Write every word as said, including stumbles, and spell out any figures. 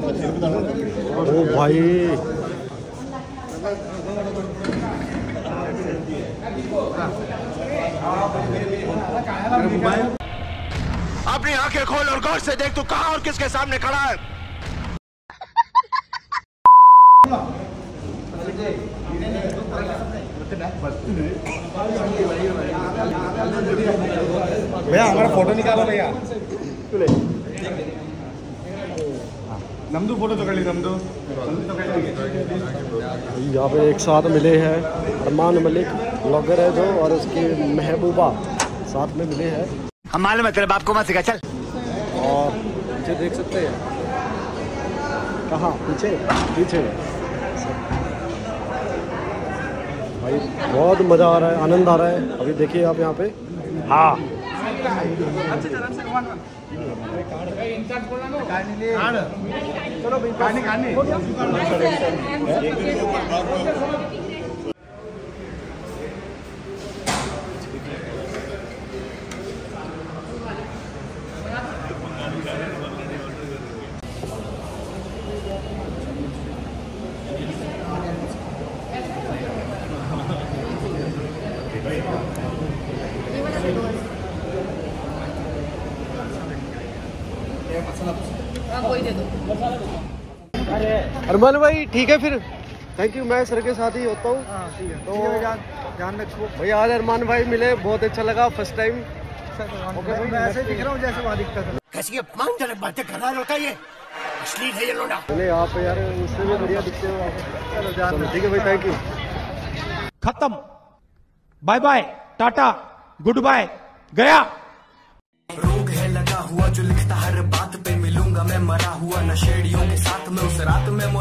ओ भाई अपनी आंखें खोल और गौर से देख तू कहां और किसके सामने खड़ा है। भैया हमारा फोटो निकालो भैया। नमदू फोटो तो कर ली नमदू। यहाँ पे एक साथ मिले हैं अरमान मलिक ब्लॉगर है जो, और उसकी महबूबा साथ में मिले हैं। हम मालूम है तेरे बाप को मत सिखा चल। और पीछे देख सकते हैं, कहाँ पीछे पीछे भाई बहुत मज़ा आ रहा है, आनंद आ रहा है। अभी देखिए आप यहाँ पे। हाँ अरमान भाई ठीक है फिर, थैंक यू। मैं सर के साथ ही होता हूँ। तो ध्यान रखो भैया। आज अरमान भाई मिले, बहुत अच्छा लगा फर्स्ट टाइम। ओके मैं ऐसे दिख रहा हूँ जैसे वहाँ दिखता था। कैसी अपमानजनक बातें कर रहा है लौटा, ये अश्लील है ये लौटा। चले आप यार उससे भी बढ़िया दिखते हो आप। चलो ठीक है भाई, थैंक यू। खत्म, bye bye, tata, good bye, गया। रोग है लगा हुआ जो लिखता हर बात पे, मिलूंगा मैं मरा हुआ नशेड़ियों के साथ में उस रात में।